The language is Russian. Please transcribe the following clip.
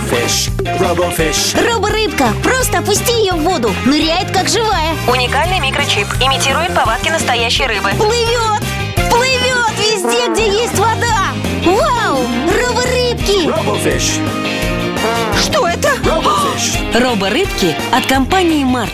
RoboFish. RoboFish. Роборыбка, просто опусти ее в воду. Ныряет как живая. Уникальный микрочип. Имитирует повадки настоящей рыбы. Плывет! Плывет везде, где есть вода. Вау! Роборыбки! RoboFish. Что это? RoboFish. Роборыбки от компании Март.